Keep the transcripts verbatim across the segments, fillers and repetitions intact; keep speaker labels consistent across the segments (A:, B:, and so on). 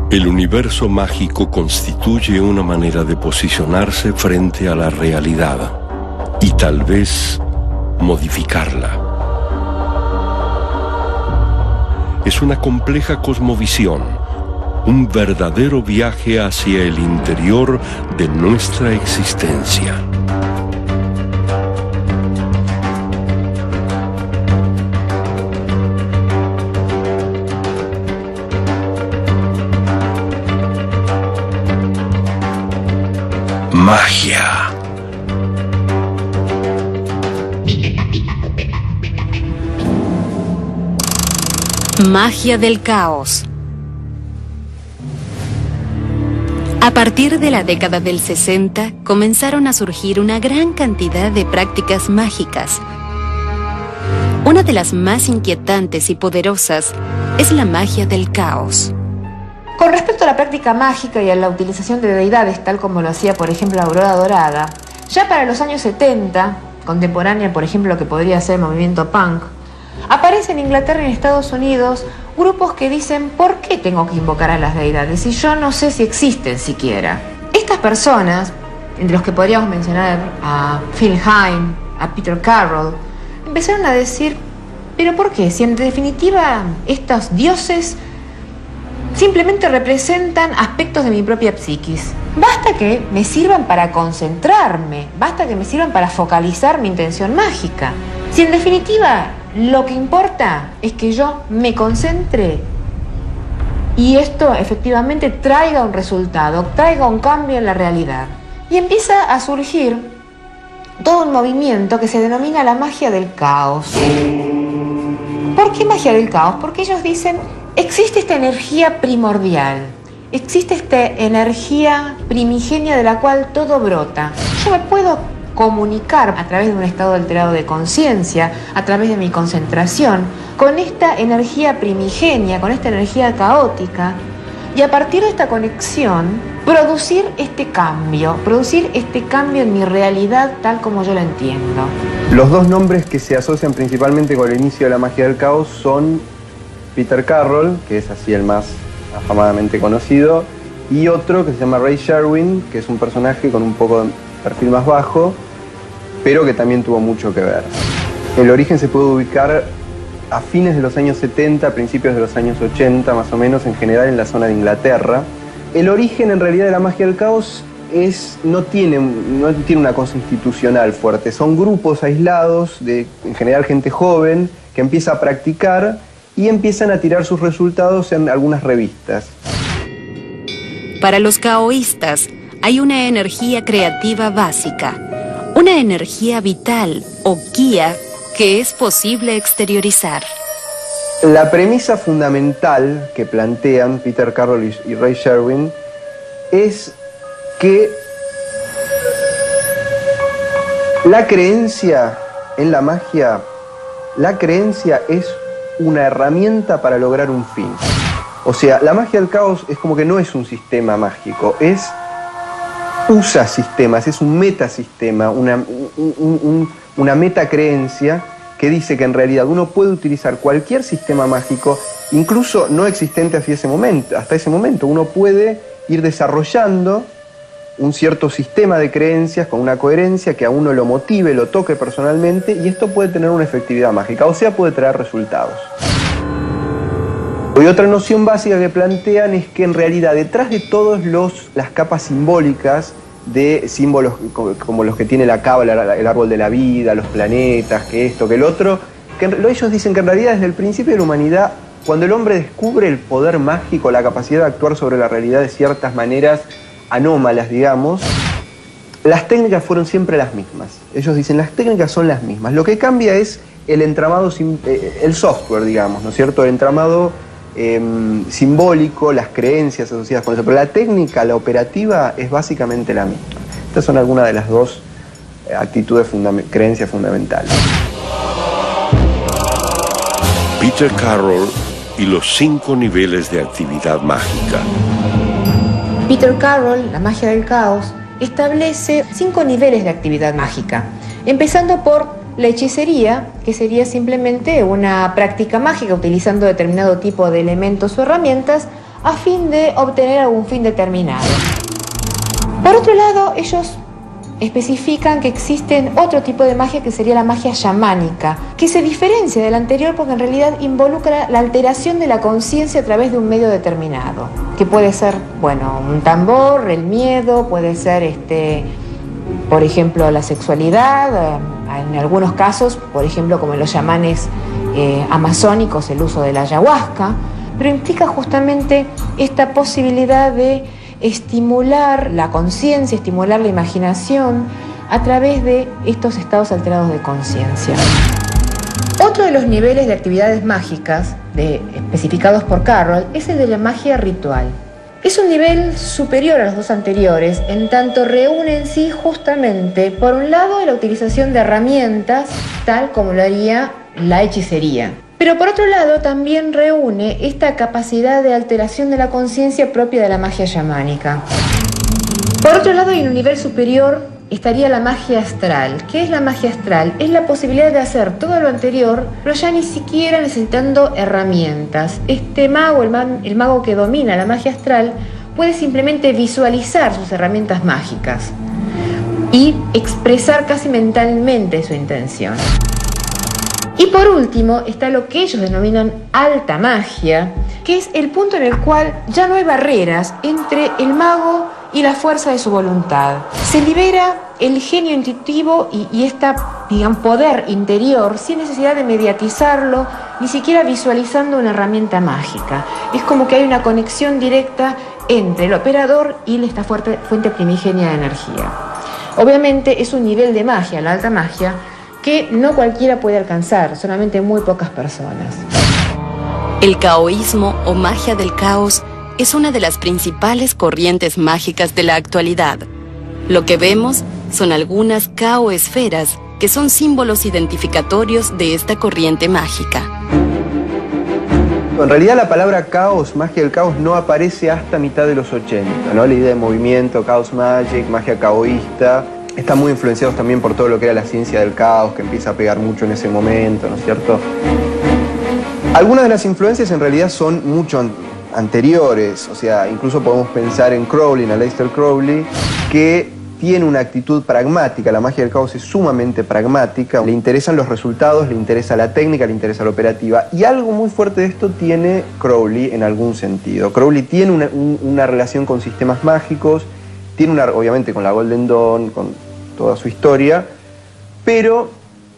A: El universo mágico constituye una manera de posicionarse frente a la realidad y tal vez modificarla. Es una compleja cosmovisión, un verdadero viaje hacia el interior de nuestra existencia. Magia.
B: Magia del caos. A partir de la década del sesenta, comenzaron a surgir una gran cantidad de prácticas mágicas. Una de las más inquietantes y poderosas es la magia del caos.
C: Con respecto a la práctica mágica y a la utilización de deidades, tal como lo hacía, por ejemplo, Aurora Dorada, ya para los años setenta, contemporánea, por ejemplo, lo que podría ser el movimiento punk, aparece en Inglaterra y en Estados Unidos grupos que dicen: ¿por qué tengo que invocar a las deidades si yo no sé si existen siquiera? Estas personas, entre los que podríamos mencionar a Phil Hine, a Peter Carroll, empezaron a decir: ¿pero por qué? Si en definitiva estos dioses simplemente representan aspectos de mi propia psiquis. Basta que me sirvan para concentrarme, basta que me sirvan para focalizar mi intención mágica. Si en definitiva lo que importa es que yo me concentre y esto efectivamente traiga un resultado, traiga un cambio en la realidad. Y empieza a surgir todo un movimiento que se denomina la magia del caos. ¿Por qué magia del caos? Porque ellos dicen: existe esta energía primordial, existe esta energía primigenia de la cual todo brota. Yo me puedo comunicar a través de un estado alterado de conciencia, a través de mi concentración, con esta energía primigenia, con esta energía caótica, y a partir de esta conexión, producir este cambio, producir este cambio en mi realidad tal como yo la entiendo.
D: Los dos nombres que se asocian principalmente con el inicio de la magia del caos son Peter Carroll, que es así el más afamadamente conocido, y otro que se llama Ray Sherwin, que es un personaje con un poco de perfil más bajo, pero que también tuvo mucho que ver. El origen se puede ubicar a fines de los años setenta, principios de los años ochenta, más o menos, en general en la zona de Inglaterra. El origen en realidad de la magia del caos es, no, tiene, no tiene una cosa institucional fuerte, son grupos aislados, de, en general gente joven, que empieza a practicar y empiezan a tirar sus resultados en algunas revistas.
B: Para los caoístas hay una energía creativa básica, una energía vital o guía que es posible exteriorizar.
D: La premisa fundamental que plantean Peter Carroll y Ray Sherwin es que la creencia en la magia, la creencia es una herramienta para lograr un fin. O sea, la magia del caos es como que no es un sistema mágico, es usa sistemas, es un metasistema, una, un, un, una metacreencia que dice que en realidad uno puede utilizar cualquier sistema mágico, incluso no existente hasta ese momento. Hasta ese momento uno puede ir desarrollando un cierto sistema de creencias con una coherencia que a uno lo motive, lo toque personalmente, y esto puede tener una efectividad mágica, o sea, puede traer resultados. Y otra noción básica que plantean es que en realidad detrás de todas las capas simbólicas de símbolos como los que tiene la cábala, el árbol de la vida, los planetas, que esto, que el otro, que ellos dicen que en realidad desde el principio de la humanidad, cuando el hombre descubre el poder mágico, la capacidad de actuar sobre la realidad de ciertas maneras anómalas, digamos, las técnicas fueron siempre las mismas. Ellos dicen, las técnicas son las mismas. Lo que cambia es el entramado, el software, digamos, ¿no es cierto? El entramado eh, simbólico, las creencias asociadas con eso. Pero la técnica, la operativa, es básicamente la misma. Estas son algunas de las dos actitudes, fundament- creencias fundamentales.
A: Peter Carroll y los cinco niveles de actividad mágica.
C: Peter Carroll, la magia del caos, establece cinco niveles de actividad mágica, empezando por la hechicería, que sería simplemente una práctica mágica utilizando determinado tipo de elementos o herramientas, a fin de obtener algún fin determinado. Por otro lado, ellos especifican que existen otro tipo de magia que sería la magia chamánica, que se diferencia de la anterior porque en realidad involucra la alteración de la conciencia a través de un medio determinado, que puede ser, bueno, un tambor, el miedo, puede ser, este, por ejemplo, la sexualidad, en algunos casos, por ejemplo, como en los chamanes eh, amazónicos, el uso de la ayahuasca, pero implica justamente esta posibilidad de estimular la conciencia, estimular la imaginación a través de estos estados alterados de conciencia. Otro de los niveles de actividades mágicas de, especificados por Carroll es el de la magia ritual. Es un nivel superior a los dos anteriores, en tanto reúne en sí justamente, por un lado, la utilización de herramientas, tal como lo haría la hechicería. Pero por otro lado también reúne esta capacidad de alteración de la conciencia propia de la magia chamánica. Por otro lado, en un nivel superior estaría la magia astral. ¿Qué es la magia astral? Es la posibilidad de hacer todo lo anterior, pero ya ni siquiera necesitando herramientas. Este mago, el, man, el mago que domina la magia astral, puede simplemente visualizar sus herramientas mágicas y expresar casi mentalmente su intención. Y por último está lo que ellos denominan alta magia, que es el punto en el cual ya no hay barreras entre el mago y la fuerza de su voluntad. Se libera el genio intuitivo y, y este, digamos, poder interior sin necesidad de mediatizarlo, ni siquiera visualizando una herramienta mágica. Es como que hay una conexión directa entre el operador y esta fuerte fuente primigenia de energía. Obviamente es un nivel de magia, la alta magia, que no cualquiera puede alcanzar, solamente muy pocas personas.
B: El caoísmo o magia del caos es una de las principales corrientes mágicas de la actualidad. Lo que vemos son algunas caoesferas que son símbolos identificatorios de esta corriente mágica.
D: En realidad la palabra caos, magia del caos, no aparece hasta mitad de los ochenta, ¿no? La idea de movimiento, chaos magic, magia caoísta, están muy influenciados también por todo lo que era la ciencia del caos, que empieza a pegar mucho en ese momento, ¿no es cierto? Algunas de las influencias en realidad son mucho an anteriores, o sea, incluso podemos pensar en Crowley, en Aleister Crowley, que tiene una actitud pragmática. La magia del caos es sumamente pragmática, le interesan los resultados, le interesa la técnica, le interesa la operativa, y algo muy fuerte de esto tiene Crowley en algún sentido. Crowley tiene una, un, una relación con sistemas mágicos, tiene una, obviamente con la Golden Dawn, con toda su historia, pero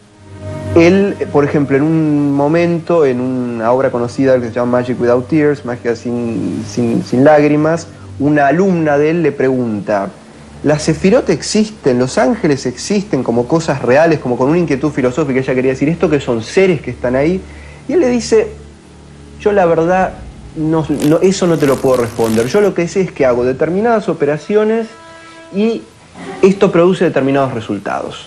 D: él, por ejemplo, en un momento, en una obra conocida que se llama Magic Without Tears, magia sin, sin, sin lágrimas, una alumna de él le pregunta: ¿las sefirot existen? ¿Los ángeles existen como cosas reales? Como con una inquietud filosófica. Ella quería decir, ¿esto que son seres que están ahí? Y él le dice, yo la verdad, no, no, eso no te lo puedo responder. Yo lo que sé es que hago determinadas operaciones y esto produce determinados resultados.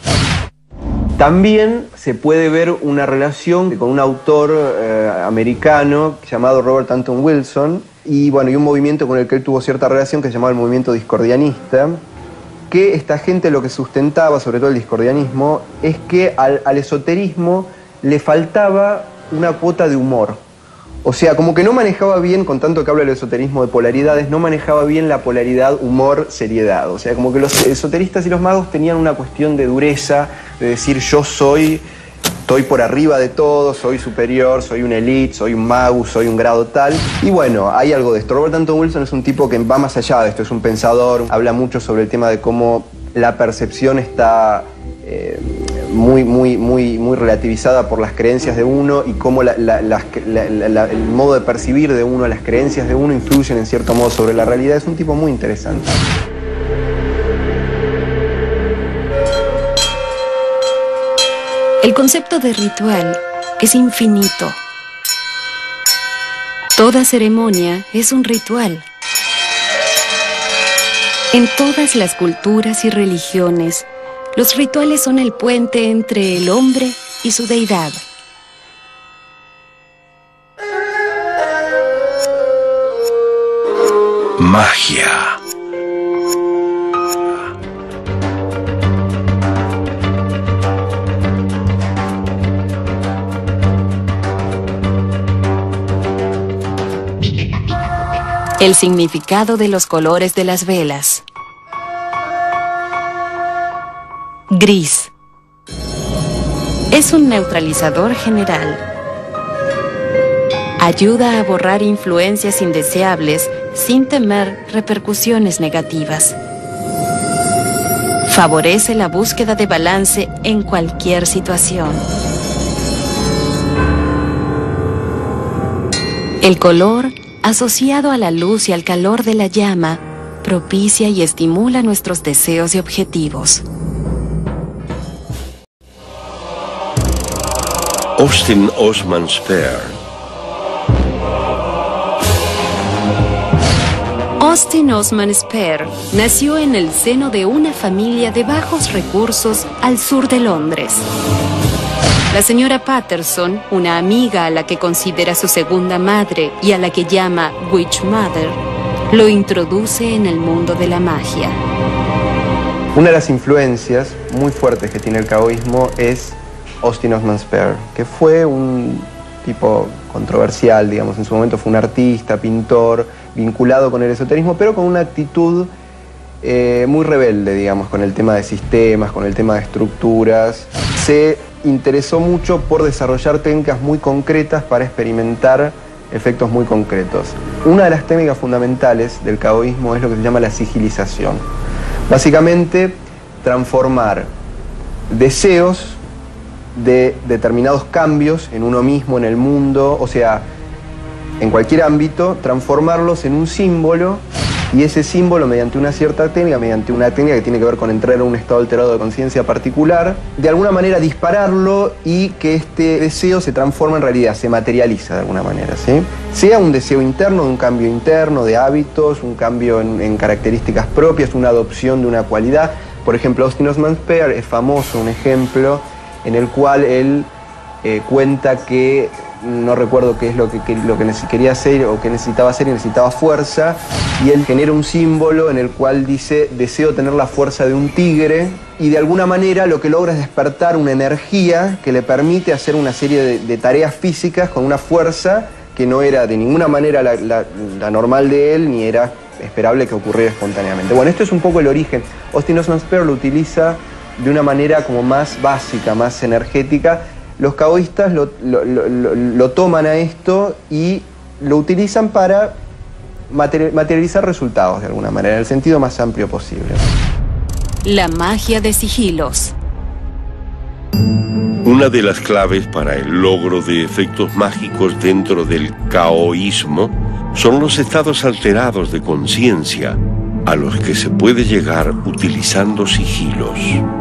D: También se puede ver una relación con un autor eh, americano llamado Robert Anton Wilson, y bueno, y un movimiento con el que él tuvo cierta relación que se llamaba el movimiento discordianista, que esta gente lo que sustentaba, sobre todo el discordianismo, es que al, al esoterismo le faltaba una cuota de humor. O sea, como que no manejaba bien, con tanto que habla del esoterismo de polaridades, no manejaba bien la polaridad humor-seriedad. O sea, como que los esoteristas y los magos tenían una cuestión de dureza, de decir yo soy, estoy por arriba de todo, soy superior, soy un elite, soy un mago, soy un grado tal. Y bueno, hay algo de esto. Robert Anton Wilson es un tipo que va más allá de esto, es un pensador, habla mucho sobre el tema de cómo la percepción está eh, muy, muy, muy, muy relativizada por las creencias de uno y cómo la, la, la, la, la, el modo de percibir de uno, las creencias de uno influyen en cierto modo sobre la realidad. Es un tipo muy interesante.
B: El concepto de ritual es infinito. Toda ceremonia es un ritual. En todas las culturas y religiones, los rituales son el puente entre el hombre y su deidad.
A: Magia.
B: El significado de los colores de las velas. Gris. Es un neutralizador general. Ayuda a borrar influencias indeseables sin temer repercusiones negativas. Favorece la búsqueda de balance en cualquier situación. El color, asociado a la luz y al calor de la llama, propicia y estimula nuestros deseos y objetivos.
A: Austin Osman Spare.
B: Austin Osman Spare nació en el seno de una familia de bajos recursos al sur de Londres. La señora Patterson, una amiga a la que considera su segunda madre y a la que llama Witch Mother, lo introduce en el mundo de la magia.
D: Una de las influencias muy fuertes que tiene el caoísmo es Austin Osman Spare, que fue un tipo controversial, digamos, en su momento fue un artista, pintor, vinculado con el esoterismo, pero con una actitud eh, muy rebelde, digamos, con el tema de sistemas, con el tema de estructuras. Se interesó mucho por desarrollar técnicas muy concretas para experimentar efectos muy concretos. Una de las técnicas fundamentales del caoísmo es lo que se llama la sigilización. Básicamente, transformar deseos de determinados cambios en uno mismo, en el mundo, o sea, en cualquier ámbito, transformarlos en un símbolo, y ese símbolo, mediante una cierta técnica, mediante una técnica que tiene que ver con entrar en un estado alterado de conciencia particular, de alguna manera dispararlo y que este deseo se transforma en realidad, se materializa de alguna manera, ¿sí? Sea un deseo interno, de un cambio interno, de hábitos, un cambio en, en características propias, una adopción de una cualidad. Por ejemplo, Austin Osman Spare es famoso, un ejemplo en el cual él eh, cuenta que no recuerdo qué es lo que, que, lo que quería hacer o que necesitaba hacer y necesitaba fuerza, y él genera un símbolo en el cual dice: deseo tener la fuerza de un tigre, y de alguna manera lo que logra es despertar una energía que le permite hacer una serie de, de tareas físicas con una fuerza que no era de ninguna manera la, la, la normal de él, ni era esperable que ocurriera espontáneamente. Bueno, esto es un poco el origen. Austin Osman Spare lo utiliza de una manera como más básica, más energética. Los caoístas lo, lo, lo, lo toman a esto y lo utilizan para materializar resultados de alguna manera, en el sentido más amplio posible.
B: La magia de sigilos.
A: Una de las claves para el logro de efectos mágicos dentro del caoísmo son los estados alterados de conciencia a los que se puede llegar utilizando sigilos.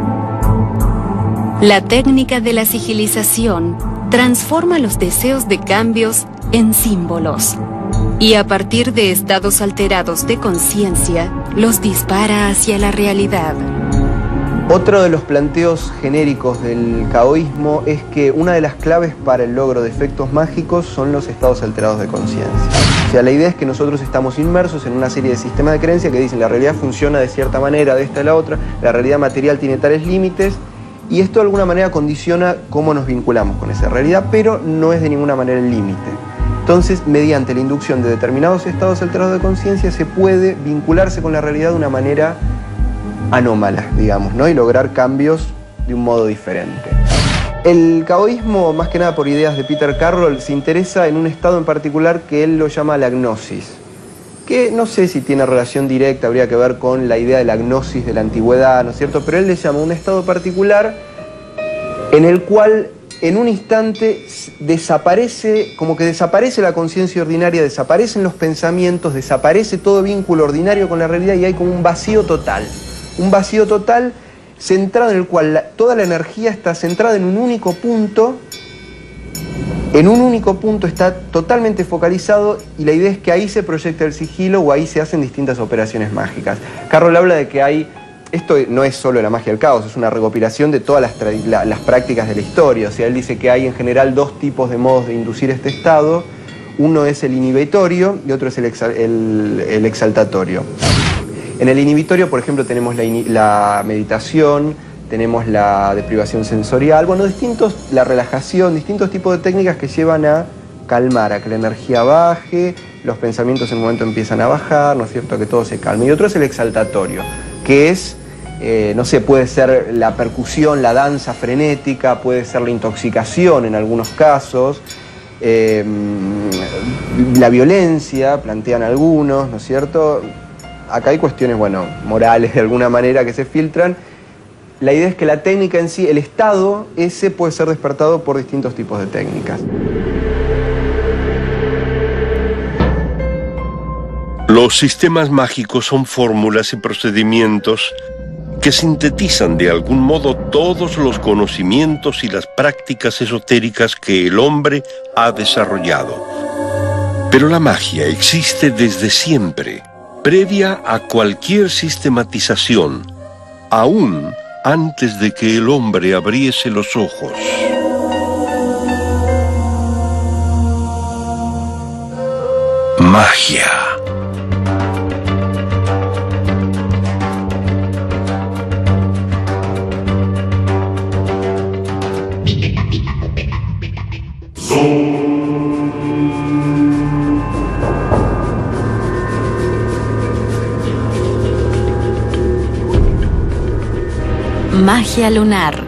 B: La técnica de la sigilización transforma los deseos de cambios en símbolos y a partir de estados alterados de conciencia los dispara hacia la realidad.
D: Otro de los planteos genéricos del caoísmo es que una de las claves para el logro de efectos mágicos son los estados alterados de conciencia. O sea, la idea es que nosotros estamos inmersos en una serie de sistemas de creencias que dicen la realidad funciona de cierta manera, de esta a la otra, la realidad material tiene tales límites, y esto de alguna manera condiciona cómo nos vinculamos con esa realidad, pero no es de ninguna manera el límite. Entonces, mediante la inducción de determinados estados alterados de conciencia, se puede vincularse con la realidad de una manera anómala, digamos, ¿no? Y lograr cambios de un modo diferente. El caoísmo, más que nada por ideas de Peter Carroll, se interesa en un estado en particular que él lo llama la gnosis, que no sé si tiene relación directa, habría que ver con la idea de la gnosis de la antigüedad, ¿no es cierto? Pero él le llama un estado particular en el cual en un instante desaparece, como que desaparece la conciencia ordinaria, desaparecen los pensamientos, desaparece todo vínculo ordinario con la realidad y hay como un vacío total. Un vacío total centrado en el cual la, toda la energía está centrada en un único punto, en un único punto está totalmente focalizado, y la idea es que ahí se proyecta el sigilo o ahí se hacen distintas operaciones mágicas. Carroll habla de que hay, esto no es solo la magia del caos, es una recopilación de todas las, la, las prácticas de la historia. O sea, él dice que hay en general dos tipos de modos de inducir este estado. Uno es el inhibitorio y otro es el, exa, el, el exaltatorio. En el inhibitorio, por ejemplo, tenemos la, la meditación, tenemos la deprivación sensorial, bueno, distintos, la relajación, distintos tipos de técnicas que llevan a calmar, a que la energía baje, los pensamientos en un momento empiezan a bajar, ¿no es cierto?, que todo se calma. Y otro es el exaltatorio, que es, eh, no sé, puede ser la percusión, la danza frenética, puede ser la intoxicación en algunos casos, eh, la violencia, plantean algunos, ¿no es cierto? Acá hay cuestiones, bueno, morales de alguna manera que se filtran. La idea es que la técnica en sí, el estado ese puede ser despertado por distintos tipos de técnicas.
A: Los sistemas mágicos son fórmulas y procedimientos que sintetizan de algún modo todos los conocimientos y las prácticas esotéricas que el hombre ha desarrollado. Pero la magia existe desde siempre, previa a cualquier sistematización, aún antes de que el hombre abriese los ojos. Magia.
B: Magia lunar.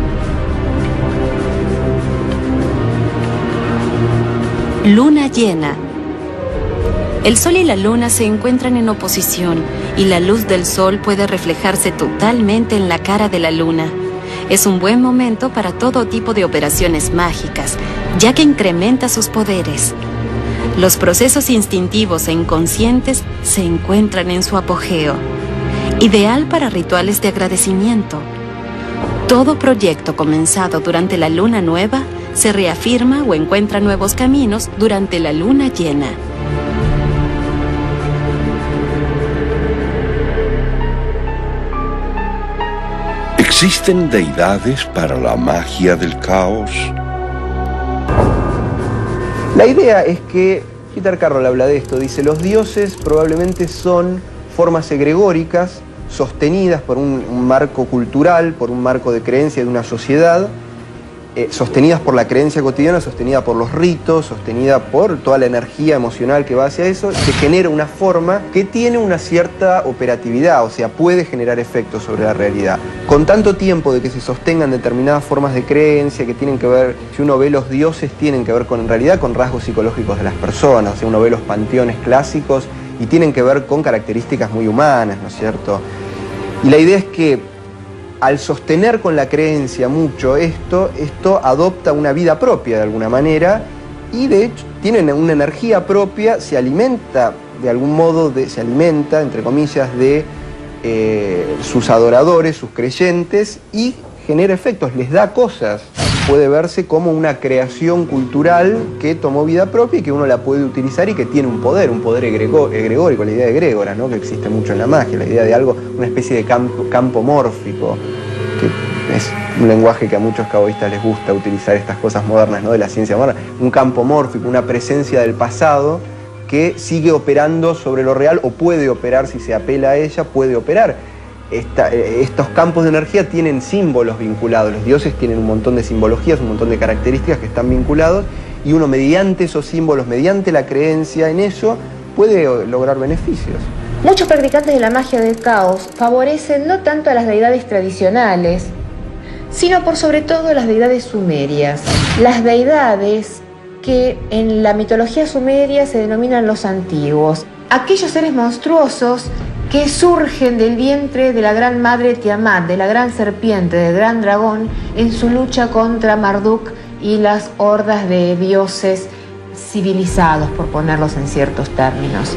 B: Luna llena. El sol y la luna se encuentran en oposición y la luz del sol puede reflejarse totalmente en la cara de la luna. Es un buen momento para todo tipo de operaciones mágicas, ya que incrementa sus poderes. Los procesos instintivos e inconscientes se encuentran en su apogeo. Ideal para rituales de agradecimiento. Todo proyecto comenzado durante la luna nueva se reafirma o encuentra nuevos caminos durante la luna llena.
A: ¿Existen deidades para la magia del caos?
D: La idea es que, Peter Carroll habla de esto, dice, los dioses probablemente son formas egregóricas sostenidas por un, un marco cultural, por un marco de creencia de una sociedad, eh, sostenidas por la creencia cotidiana, sostenida por los ritos, sostenida por toda la energía emocional que va hacia eso, se genera una forma que tiene una cierta operatividad, o sea, puede generar efectos sobre la realidad. Con tanto tiempo de que se sostengan determinadas formas de creencia que tienen que ver, si uno ve los dioses, tienen que ver con, en realidad, con rasgos psicológicos de las personas, o sea, uno ve los panteones clásicos y tienen que ver con características muy humanas, ¿no es cierto? Y la idea es que al sostener con la creencia mucho esto, esto adopta una vida propia de alguna manera y de hecho tiene una energía propia, se alimenta de algún modo, de, se alimenta, entre comillas, de eh, sus adoradores, sus creyentes y genera efectos, les da cosas. Puede verse como una creación cultural que tomó vida propia y que uno la puede utilizar y que tiene un poder, un poder egregórico, la idea de egrégora, ¿no?, que existe mucho en la magia, la idea de algo, una especie de campo, campo mórfico, que es un lenguaje que a muchos caoístas les gusta utilizar estas cosas modernas, ¿no?, de la ciencia moderna, un campo mórfico, una presencia del pasado que sigue operando sobre lo real o puede operar, si se apela a ella, puede operar. Esta, estos campos de energía tienen símbolos vinculados, los dioses tienen un montón de simbologías, un montón de características que están vinculados y uno mediante esos símbolos, mediante la creencia en eso, puede lograr beneficios.
C: Muchos practicantes de la magia del caos favorecen no tanto a las deidades tradicionales, sino por sobre todo a las deidades sumerias. Las deidades que en la mitología sumeria se denominan los antiguos, aquellos seres monstruosos que surgen del vientre de la gran madre Tiamat, de la gran serpiente, del gran dragón, en su lucha contra Marduk y las hordas de dioses civilizados, por ponerlos en ciertos términos.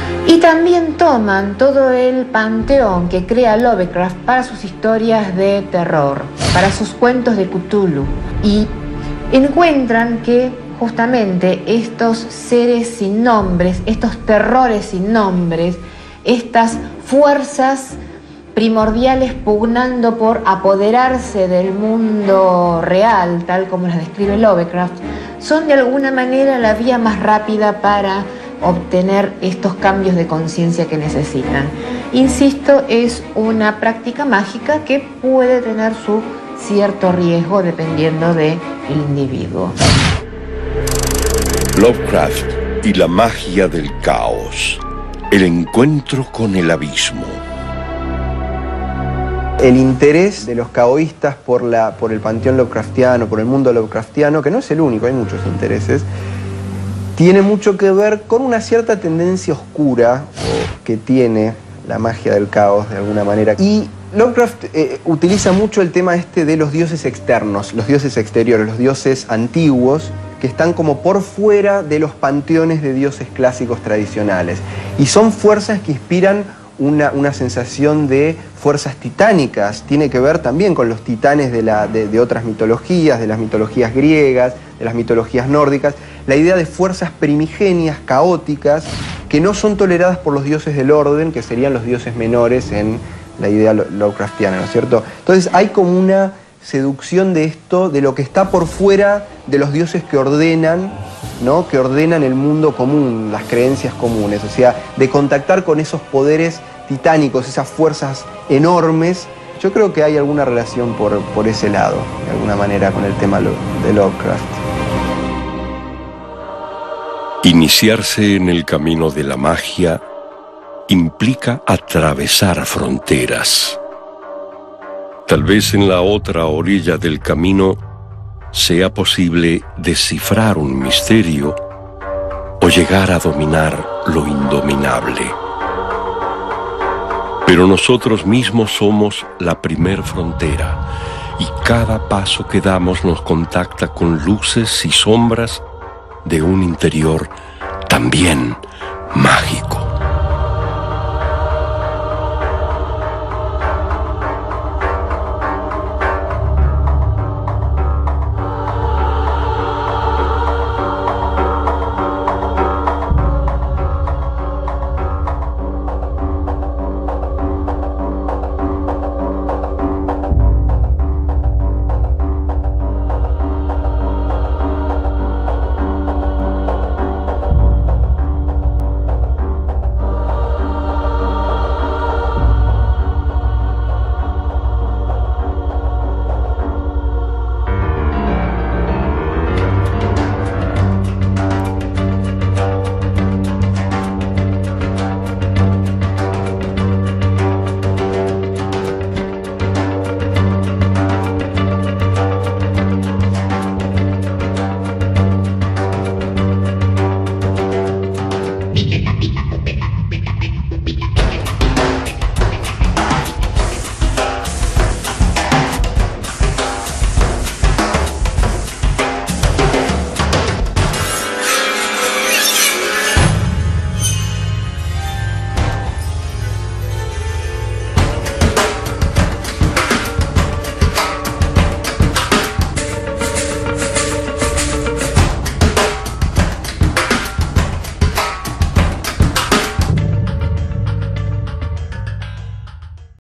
C: Y también toman todo el panteón que crea Lovecraft para sus historias de terror, para sus cuentos de Cthulhu, y encuentran que justamente estos seres sin nombres, estos terrores sin nombres, estas fuerzas primordiales pugnando por apoderarse del mundo real, tal como las describe Lovecraft, son de alguna manera la vía más rápida para obtener estos cambios de conciencia que necesitan. Insisto, es una práctica mágica que puede tener su cierto riesgo dependiendo del individuo.
A: Lovecraft y la magia del caos. El encuentro con el abismo.
D: El interés de los caoístas por, la, por el panteón Lovecraftiano, por el mundo Lovecraftiano, que no es el único, hay muchos intereses, tiene mucho que ver con una cierta tendencia oscura que tiene la magia del caos de alguna manera. Y Lovecraft eh, utiliza mucho el tema este de los dioses externos, los dioses exteriores, los dioses antiguos, que están como por fuera de los panteones de dioses clásicos tradicionales. Y son fuerzas que inspiran Una, una sensación de fuerzas titánicas. Tiene que ver también con los titanes de, la, de, de otras mitologías, de las mitologías griegas, de las mitologías nórdicas. La idea de fuerzas primigenias, caóticas, que no son toleradas por los dioses del orden, que serían los dioses menores en la idea Lovecraftiana, ¿no es cierto? Entonces hay como una seducción de esto, de lo que está por fuera de los dioses que ordenan, ¿no? Que ordenan el mundo común, las creencias comunes, o sea, de contactar con esos poderes titánicos, esas fuerzas enormes. Yo creo que hay alguna relación por, por ese lado, de alguna manera, con el tema de Lovecraft.
A: Iniciarse en el camino de la magia implica atravesar fronteras. Tal vez en la otra orilla del camino sea posible descifrar un misterio o llegar a dominar lo indominable. Pero nosotros mismos somos la primer frontera y cada paso que damos nos contacta con luces y sombras de un interior también mágico.